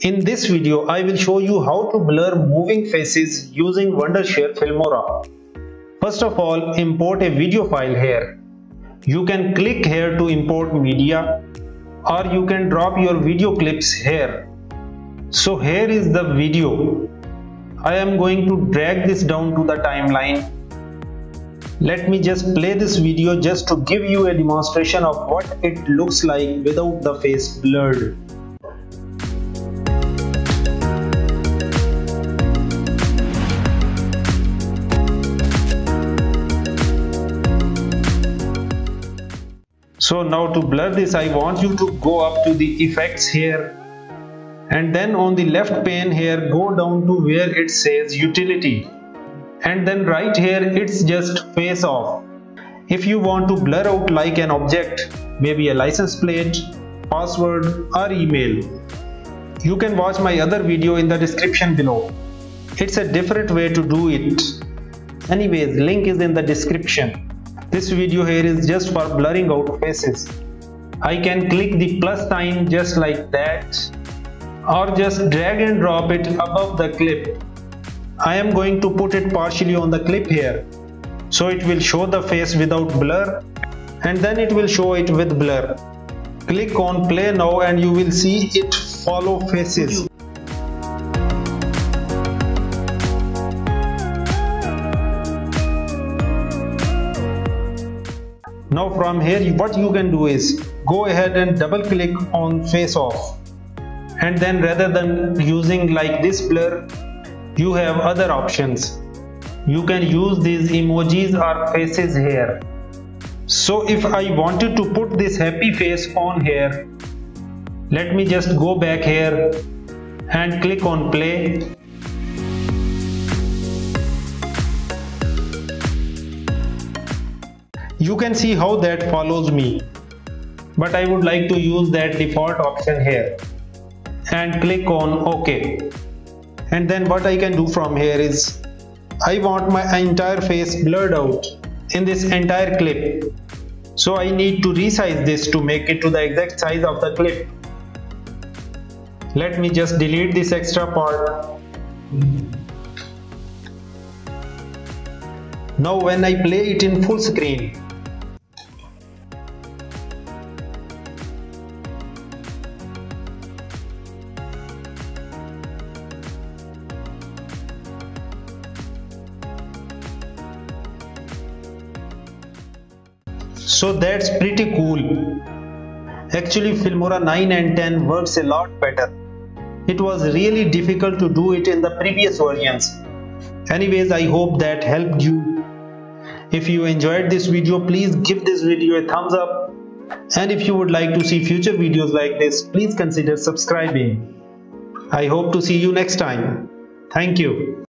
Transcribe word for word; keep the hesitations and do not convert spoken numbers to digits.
In this video, I will show you how to blur moving faces using Wondershare Filmora. First of all, import a video file here. You can click here to import media, or you can drop your video clips here. So here is the video. I am going to drag this down to the timeline. Let me just play this video just to give you a demonstration of what it looks like without the face blurred. So now to blur this, I want you to go up to the effects here, and then on the left pane here go down to where it says utility, and then right here it's just face off. If you want to blur out like an object, maybe a license plate, password or email, you can watch my other video in the description below. It's a different way to do it. Anyways, link is in the description. This video here is just for blurring out faces. I can click the plus sign just like that, or just drag and drop it above the clip. I am going to put it partially on the clip here, so it will show the face without blur, and then it will show it with blur. Click on play now and you will see it follow faces. Now from here what you can do is go ahead and double click on face off, and then rather than using like this blur, you have other options. You can use these emojis or faces here. So if I wanted to put this happy face on here, let me just go back here and click on play. You can see how that follows me, but I would like to use that default option here and click on OK. And then what I can do from here is I want my entire face blurred out in this entire clip, so I need to resize this to make it to the exact size of the clip. Let me just delete this extra part. Now when I play it in full screen, so that's pretty cool. Actually Filmora nine and ten works a lot better. It was really difficult to do it in the previous versions. Anyways, I hope that helped you. If you enjoyed this video, please give this video a thumbs up, and if you would like to see future videos like this, please consider subscribing. I hope to see you next time. Thank you.